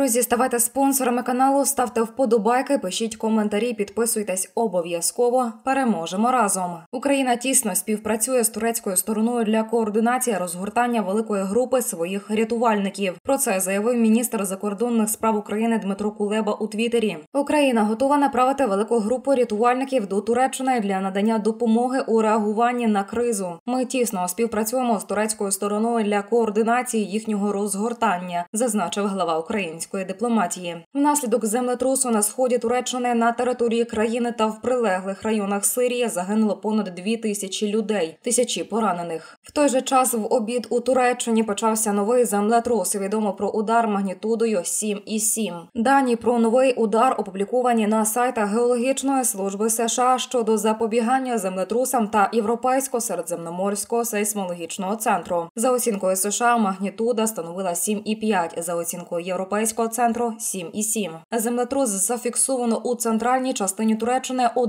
Друзі, ставайте спонсорами каналу, ставте вподобайки, пишіть коментарі, підписуйтесь обов'язково. Переможемо разом. Україна тісно співпрацює з турецькою стороною для координації розгортання великої групи своїх рятувальників. Про це заявив міністр закордонних справ України Дмитро Кулеба у Твіттері. Україна готова направити велику групу рятувальників до Туреччини для надання допомоги у реагуванні на кризу. Ми тісно співпрацюємо з турецькою стороною для координації їхнього розгортання, зазначив глава української дипломатії. Внаслідок землетрусу на сході Туреччини на території країни та в прилеглих районах Сирії загинуло понад 2000 людей, тисячі поранених. В той же час в обід у Туреччині почався новий землетрус. Відомо про удар магнітудою 7,7. Дані про новий удар опубліковані на сайтах Геологічної служби США щодо запобігання землетрусам та Європейсько-середземноморського сейсмологічного центру. За оцінкою США, магнітуда становила 7,5, за оцінкою Європейського центру – 7,7. Землетрус зафіксовано у центральній частині Туреччини о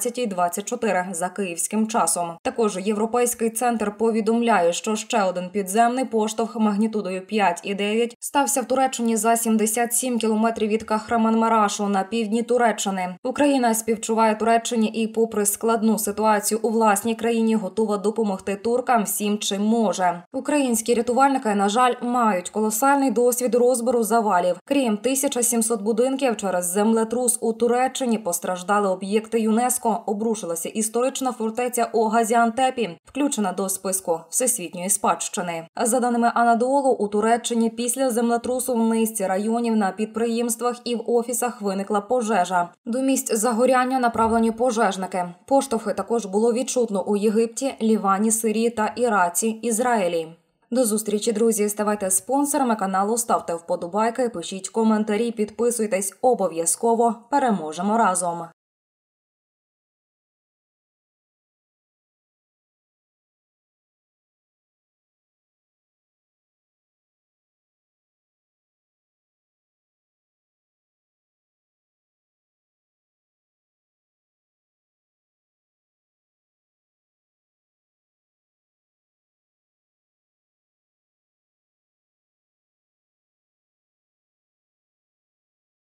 12:24 за київським часом. Також Європейський центр повідомляє, що ще один підземний поштовх магнітудою 5,9 стався в Туреччині за 77 кілометрів від Кахраманмарашу на півдні Туреччини. Україна співчуває Туреччині і, попри складну ситуацію у власній країні, готова допомогти туркам всім, чим може. Українські рятувальники, на жаль, мають колосальний досвід розбору завалів. Крім 1700 будинків, через землетрус у Туреччині постраждали об'єкти ЮНЕСКО, обрушилася історична фортеця у Газіантепі, включена до списку всесвітньої спадщини. За даними Анадолу, у Туреччині після землетрусу в низці районів на підприємствах і в офісах виникла пожежа. До місць загоряння направлені пожежники. Поштовхи також було відчутно у Єгипті, Лівані, Сирії та Іраці, Ізраїлі. До зустрічі, друзі! Ставайте спонсорами каналу, ставте вподобайки, пишіть коментарі, підписуйтесь обов'язково. Переможемо разом!